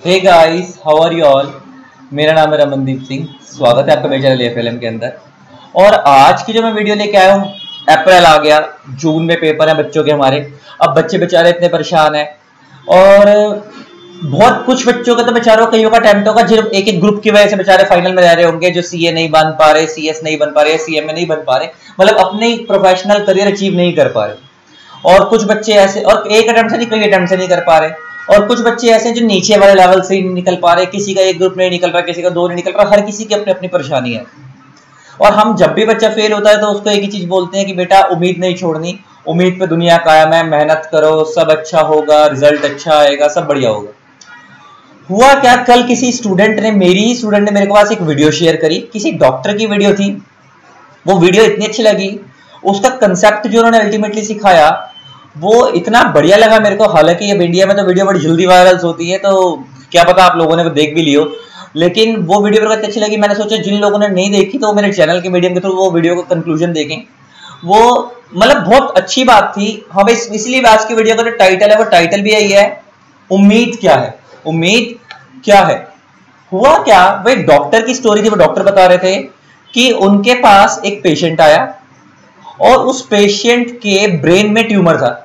Hey guys, how are you all. मेरा नाम है रमनदीप सिंह। स्वागत है आपका मेरे चैनल एफएलएम के अंदर। और आज की जो मैं वीडियो लेके आया हूँ, अप्रैल आ गया, जून में पेपर है बच्चों के हमारे। अब बच्चे बेचारे इतने परेशान हैं और बहुत कुछ बच्चों का तो बेचारों कईयों का अटेम्प्ट होगा जो एक एक ग्रुप की वजह से बेचारे फाइनल में रह रहे होंगे, जो सीए नहीं बन पा रहे, सीएस नहीं बन पा रहे, सीएमए नहीं बन पा रहे, मतलब अपने प्रोफेशनल करियर अचीव नहीं कर पा रहे। और कुछ बच्चे ऐसे, और एक अटेम्प्ट से नहीं कई अटेम्प्ट से नहीं कर पा रहे। और कुछ बच्चे ऐसे हैं जो नीचे वाले लेवल से ही नहीं निकल पा रहे, किसी का एक ग्रुप नहीं निकल रहा, किसी का दो नहीं निकल रहा, हर किसी की अपनी अपनी परेशानी है। और हम जब भी बच्चा फेल होता है तो उसको एक ही चीज बोलते हैं कि बेटा उम्मीद नहीं छोड़नी, उम्मीद पे दुनिया कायम है, मेहनत करो, सब अच्छा होगा, रिजल्ट अच्छा आएगा, सब बढ़िया होगा। हुआ क्या, कल किसी स्टूडेंट ने, मेरी ही स्टूडेंट ने मेरे पास एक वीडियो शेयर करी, किसी डॉक्टर की वीडियो थी। वो वीडियो इतनी अच्छी लगी, उसका कंसेप्ट जो उन्होंने अल्टीमेटली सिखाया वो इतना बढ़िया लगा मेरे को। हालांकि अब इंडिया में तो वीडियो बड़ी जल्दी वायरल होती है, तो क्या पता आप लोगों ने वो देख भी लियो, लेकिन वो वीडियो मेरे को इतनी अच्छी लगी, मैंने सोचा जिन लोगों ने नहीं देखी तो वो मेरे चैनल के मीडियम के थ्रू वो वीडियो का कंक्लूजन देखें। वो मतलब बहुत अच्छी बात थी। हाँ, इसलिए आज की वीडियो का जो टाइटल है वो टाइटल भी यही है, उम्मीद क्या है। उम्मीद क्या है। हुआ क्या, वो एक डॉक्टर की स्टोरी थी। वो डॉक्टर बता रहे थे कि उनके पास एक पेशेंट आया और उस पेशेंट के ब्रेन में ट्यूमर था,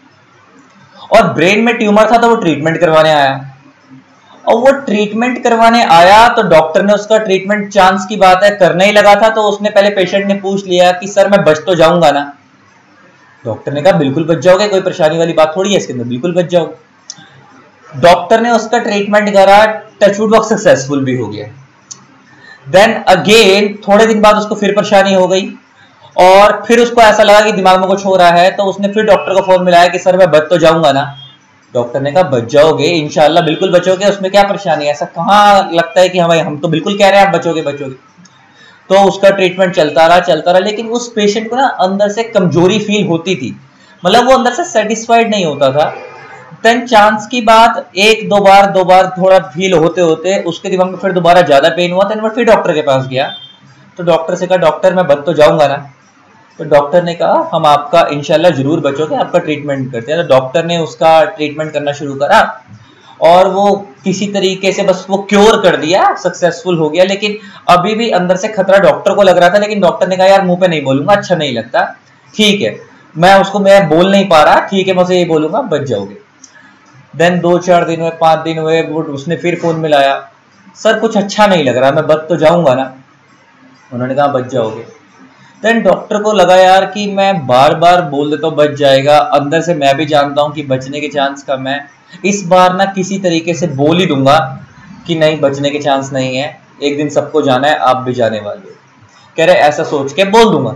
और ब्रेन में ट्यूमर था तो वो ट्रीटमेंट करवाने आया। और वो ट्रीटमेंट करवाने आया तो डॉक्टर ने उसका ट्रीटमेंट, चांस की बात है, करने ही लगा था। तो उसने पहले पेशेंट ने पूछ लिया कि सर मैं बच तो जाऊंगा ना। डॉक्टर ने कहा बिल्कुल बच जाओगे, कोई परेशानी वाली बात थोड़ी है इसके अंदर, बिल्कुल बच जाओगे। डॉक्टर ने उसका ट्रीटमेंट करा, टचवुड वो सक्सेसफुल भी हो गया। देन अगेन थोड़े दिन बाद उसको फिर परेशानी हो गई और फिर उसको ऐसा लगा कि दिमाग में कुछ हो रहा है, तो उसने फिर डॉक्टर को फोन मिलाया कि सर मैं बच तो जाऊंगा ना। डॉक्टर ने कहा बच जाओगे, इंशाल्लाह बिल्कुल बचोगे, उसमें क्या परेशानी है, ऐसा कहाँ लगता है कि हम तो बिल्कुल कह रहे हैं आप बचोगे बचोगे। तो उसका ट्रीटमेंट चलता रहा, लेकिन उस पेशेंट को ना अंदर से कमजोरी फील होती थी, मतलब वो अंदर से सेटिस्फाइड नहीं होता था। देन चांस की बात, एक दो बार थोड़ा फील होते होते उसके दिमाग में फिर दोबारा ज्यादा पेन हुआ। देन वो फिर डॉक्टर के पास गया, तो डॉक्टर से कहा डॉक्टर मैं बच तो जाऊंगा ना। तो डॉक्टर ने कहा हम आपका इंशाल्लाह जरूर बचोगे, आपका ट्रीटमेंट करते हैं। तो डॉक्टर ने उसका ट्रीटमेंट करना शुरू करा और वो किसी तरीके से बस वो क्योर कर दिया, सक्सेसफुल हो गया। लेकिन अभी भी अंदर से खतरा डॉक्टर को लग रहा था, लेकिन डॉक्टर ने कहा यार मुंह पे नहीं बोलूंगा, अच्छा नहीं लगता, ठीक है मैं बोल नहीं पा रहा, ठीक है मैं उसे ये बोलूंगा बच जाओगे। देन 2-4 दिन हुए, 5 दिन हुए, उसने फिर फोन मिलाया, सर कुछ अच्छा नहीं लग रहा, मैं बच तो जाऊंगा ना। उन्होंने कहा बच जाओगे। देन डॉक्टर को लगा यार कि मैं बार बार बोल देता हूँ बच जाएगा, अंदर से मैं भी जानता हूँ कि बचने के चांस कम है, इस बार ना किसी तरीके से बोल ही दूंगा कि नहीं बचने के चांस नहीं है, एक दिन सबको जाना है, आप भी जाने वाले हो। कह रहे ऐसा सोच के बोल दूंगा।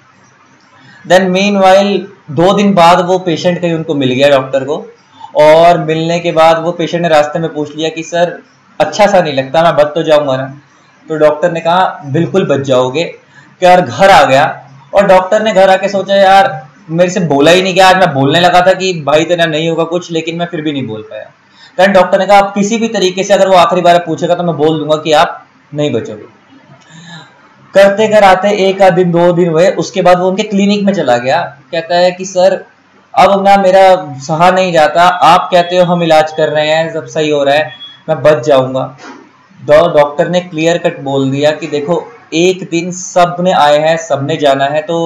देन मीनवाइल 2 दिन बाद वो पेशेंट कहीं उनको मिल गया डॉक्टर को, और मिलने के बाद वो पेशेंट ने रास्ते में पूछ लिया कि सर अच्छा सा नहीं लगता, मैं बच तो जाऊंगा ना। तो डॉक्टर ने कहा बिल्कुल बच जाओगे। यार घर आ गया, और डॉक्टर ने घर आके सोचा यार मेरे से बोला ही नहीं गया, आज मैं बोलने लगा था कि भाई तेरा नहीं होगा कुछ, लेकिन मैं फिर भी नहीं बोल पाया। देन डॉक्टर ने कहा आप किसी भी तरीके से अगर वो आखिरी बार पूछेगा तो मैं बोल दूंगा कि आप नहीं बचोगे। करते कराते 1 आध दिन 2 दिन हुए, उसके बाद वो उनके क्लिनिक में चला गया। कहता है कि सर अब ना मेरा सहा नहीं जाता, आप कहते हो हम इलाज कर रहे हैं, सब सही हो रहा है, मैं बच जाऊंगा। डॉक्टर ने क्लियर कट बोल दिया कि देखो एक दिन सब ने आए हैं, सब ने जाना है, तो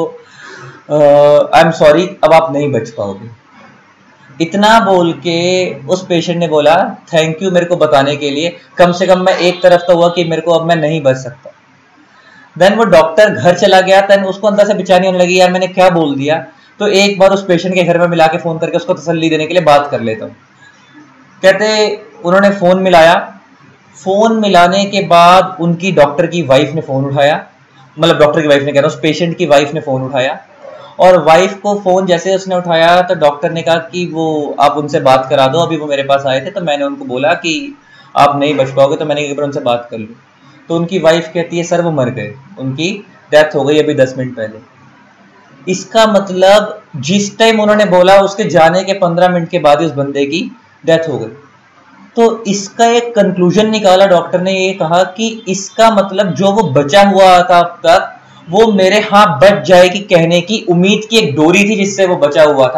आई एम सॉरी अब आप नहीं बच पाओगे। इतना बोल के उस पेशेंट ने बोला थैंक यू मेरे को बताने के लिए, कम से कम मैं एक तरफ तो हुआ कि मेरे को अब मैं नहीं बच सकता। देन वो डॉक्टर घर चला गया। देन उसको अंदर से बेचैनी होने लगी, यार मैंने क्या बोल दिया। तो एक बार उस पेशेंट के घर में मिला के फोन करके उसको तसल्ली देने के लिए बात कर लेता हूँ। कहते उन्होंने फोन मिलाया, फोन मिलाने के बाद उनकी डॉक्टर की वाइफ ने फोन उठाया, मतलब डॉक्टर की वाइफ ने कह रहा हूँ, उस पेशेंट की वाइफ ने फोन उठाया। और वाइफ को फोन जैसे उसने उठाया तो डॉक्टर ने कहा कि वो आप उनसे बात करा दो, अभी वो मेरे पास आए थे तो मैंने उनको बोला कि आप नहीं बच पाओगे, तो मैंने एक बार उनसे बात कर लूँ। तो उनकी वाइफ कहती है सर वो मर गए, उनकी डेथ हो गई अभी 10 मिनट पहले। इसका मतलब जिस टाइम उन्होंने बोला उसके जाने के 15 मिनट के बाद ही उस बंदे की डेथ हो गई। तो इसका एक कंक्लूजन निकाला डॉक्टर ने, ये कहा कि इसका मतलब जो वो बचा हुआ था अब तक, वो मेरे हाँ बच जाएगी कहने की उम्मीद की एक डोरी थी जिससे वो बचा हुआ था,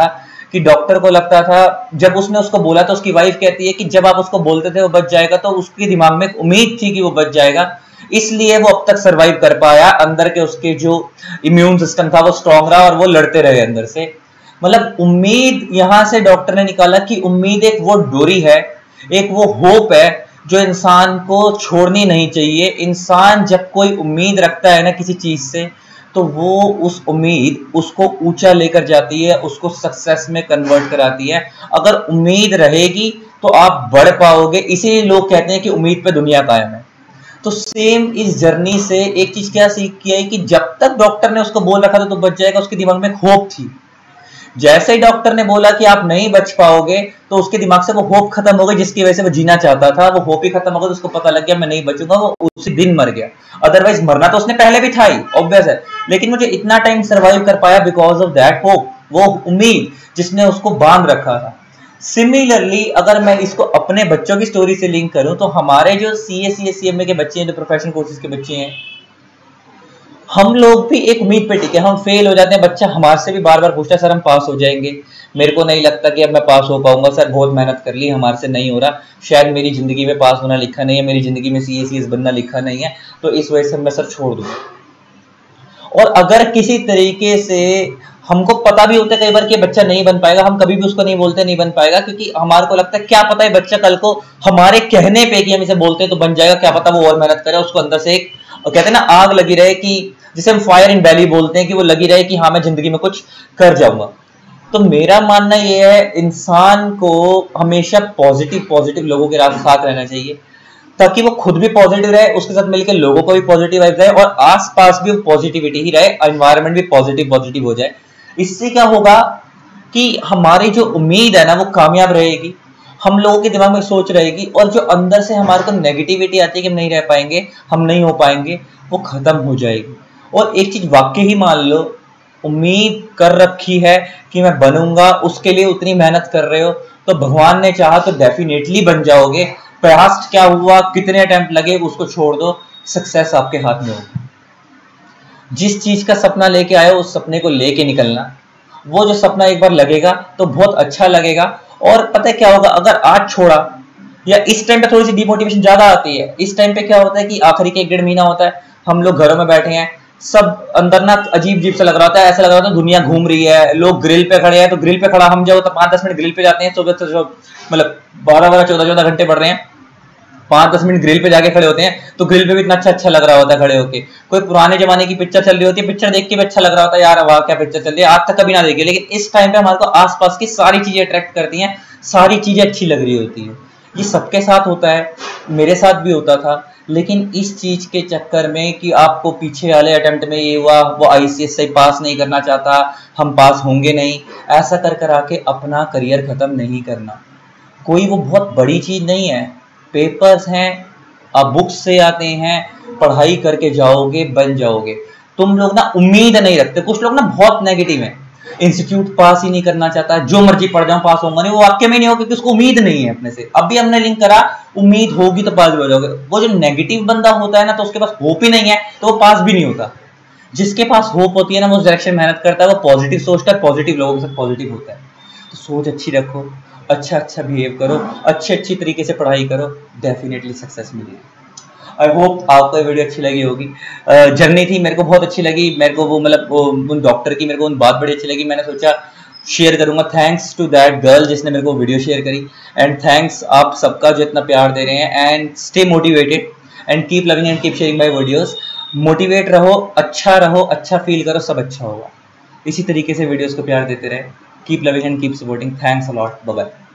कि डॉक्टर को लगता था, जब उसने उसको बोला तो उसकी वाइफ कहती है कि जब आप उसको बोलते थे वो बच जाएगा तो उसके दिमाग में एक उम्मीद थी कि वो बच जाएगा, इसलिए वो अब तक सरवाइव कर पाया। अंदर के उसके जो इम्यून सिस्टम था वो स्ट्रांग रहा और वो लड़ते रहे अंदर से। मतलब उम्मीद, यहां से डॉक्टर ने निकाला कि उम्मीद एक वो डोरी है, एक वो होप है जो इंसान को छोड़नी नहीं चाहिए। इंसान जब कोई उम्मीद रखता है ना किसी चीज से, तो वो उस उम्मीद उसको ऊंचा लेकर जाती है, उसको सक्सेस में कन्वर्ट कराती है। अगर उम्मीद रहेगी तो आप बढ़ पाओगे, इसीलिए लोग कहते हैं कि उम्मीद पे दुनिया कायम है। तो सेम इस जर्नी से एक चीज क्या सीख किया है कि जब तक डॉक्टर ने उसको बोल रखा था तो बच जाएगा, उसके दिमाग में होप थी। जैसे ही डॉक्टर ने बोला कि आप नहीं बच पाओगे तो उसके दिमाग से वो होप खत्म हो गई, जिसकी वजह से वो जीना चाहता था। वो होप ही खत्म हो गया तो उसको पता लग गया मैं नहीं बचूंगा, वो उसी दिन मर गया। अदरवाइज मरना तो उसने पहले भी था ही, ऑब्वियस है, लेकिन मुझे इतना टाइम सर्वाइव कर पाया बिकॉज ऑफ दैट होप, वो उम्मीद जिसने उसको बांध रखा था। सिमिलरली अगर मैं इसको अपने बच्चों की स्टोरी से लिंक करूं तो हमारे जो CA CS CMA के बच्चे हैं, जो प्रोफेशनल कोर्सेज के बच्चे हैं, हम लोग भी एक उम्मीद पे टिके, हम फेल हो जाते हैं। बच्चा हमारे से भी बार बार पूछता है सर हम पास हो जाएंगे, मेरे को नहीं लगता कि अब मैं पास हो पाऊंगा सर, बहुत मेहनत कर ली हमारे से नहीं हो रहा, शायद मेरी जिंदगी में पास होना लिखा नहीं है, मेरी जिंदगी में CA CS बनना लिखा नहीं है, तो इस वजह से मैं सर छोड़ दूंगा। और अगर किसी तरीके से हमको पता भी होता है कई बार कि बच्चा नहीं बन पाएगा, हम कभी भी उसको नहीं बोलते नहीं बन पाएगा, क्योंकि हमारे को लगता है क्या पता है बच्चा कल को हमारे कहने पे कि हम इसे बोलते हैं तो बन जाएगा, क्या पता वो और मेहनत करे, उसको अंदर से एक कहते हैं ना आग लगी रहे, कि जिसे हम फायर इन बैली बोलते हैं, कि वो लगी रहे कि हाँ मैं जिंदगी में कुछ कर जाऊंगा। तो मेरा मानना ये है इंसान को हमेशा पॉजिटिव लोगों के साथ रहना चाहिए, ताकि वो खुद भी पॉजिटिव रहे, उसके साथ मिलकर लोगों को भी पॉजिटिव वाइब रहे और आसपास भी पॉजिटिविटी ही रहे, एनवायरनमेंट भी पॉजिटिव हो जाए। इससे क्या होगा कि हमारी जो उम्मीद है ना वो कामयाब रहेगी, हम लोगों के दिमाग में सोच रहेगी, और जो अंदर से हमारे को नेगेटिविटी आती है कि हम नहीं रह पाएंगे, हम नहीं हो पाएंगे, वो खत्म हो जाएगी। और एक चीज वाकई ही मान लो, उम्मीद कर रखी है कि मैं बनूंगा, उसके लिए उतनी मेहनत कर रहे हो, तो भगवान ने चाहा तो डेफिनेटली बन जाओगे। पास्ट क्या हुआ, कितने अटेम्प्ट लगे, उसको छोड़ दो, सक्सेस आपके हाथ में होगी। जिस चीज का सपना लेके आए उस सपने को लेके निकलना, वो जो सपना एक बार लगेगा तो बहुत अच्छा लगेगा। और पता है क्या होगा, अगर आज छोड़ा, या इस टाइम पे थोड़ी सी डिमोटिवेशन ज्यादा आती है, इस टाइम पे क्या होता है कि आखिरी के 1-1.5 महीना होता है, हम लोग घरों में बैठे हैं, सब अंदर ना अजीब सा लग रहा होता है, ऐसा लग रहा होता है दुनिया घूम रही है, लोग ग्रिल पे खड़े हैं, तो ग्रिल पे खड़ा हम जाओ तो 5-10 मिनट ग्रिल पे जाते हैं, 14 मतलब 12-14 घंटे बढ़ रहे हैं, 5-10 मिनट ग्रिल पे जाके खड़े होते हैं, तो ग्रिल पे भी इतना अच्छा लग रहा होता है खड़े होके। कोई पुराने जमाने की पिक्चर चल रही होती है, पिक्चर देख के भी अच्छा लग रहा होता है, यार वाह क्या पिक्चर चल रही है, आज तक कभी ना देखी, लेकिन इस टाइम पे हमारे को आसपास की सारी चीजें अट्रैक्ट करती हैं, सारी चीजें अच्छी लग रही होती है। ये सबके साथ होता है, मेरे साथ भी होता था, लेकिन इस चीज के चक्कर में कि आपको पीछे वाले अटेम्प्ट में ये हुआ, वो ICS से पास नहीं करना चाहता, हम पास होंगे नहीं, ऐसा कर आके अपना करियर खत्म नहीं करना। कोई वो बहुत बड़ी चीज नहीं है, पेपर्स हैं, अब बुक्स से आते हैं, पढ़ाई करके जाओगे बन जाओगे। तुम लोग ना उम्मीद नहीं रखते, कुछ लोग ना बहुत नेगेटिव हैं, इंस्टीट्यूट पास ही नहीं करना चाहता, जो मर्जी पढ़ जाऊं पास होगा नहीं, वो वाक्य में नहीं होगा क्योंकि उसको उम्मीद नहीं है अपने से। अभी हमने लिंक करा, उम्मीद होगी तो पास भी हो जाओगे। वो जो नेगेटिव बंदा होता है ना, तो उसके पास होप ही नहीं है तो वो पास भी नहीं होता। जिसके पास होप होती है ना, वो उस डायरेक्शन मेहनत करता है, वो पॉजिटिव सोचता है, पॉजिटिव लोगों के साथ पॉजिटिव होता है। तो सोच अच्छी रखो, अच्छा बिहेव करो, अच्छी तरीके से पढ़ाई करो, डेफिनेटली सक्सेस मिलेगी। आई होप आपको ये वीडियो अच्छी लगी होगी। जर्नी थी, मेरे को बहुत अच्छी लगी, मेरे को वो मतलब उन डॉक्टर की मेरे को उन बात बड़ी अच्छी लगी, मैंने सोचा शेयर करूंगा। थैंक्स टू दैट गर्ल जिसने मेरे को वीडियो शेयर करी, एंड थैंक्स आप सबका जो इतना प्यार दे रहे हैं। And stay motivated and keep loving and keep sharing my videos. Motivate रहो, अच्छा फील करो, सब अच्छा होगा। इसी तरीके से वीडियोस को प्यार देते रहे। Keep loving and keep supporting. Thanks a lot, bye bye.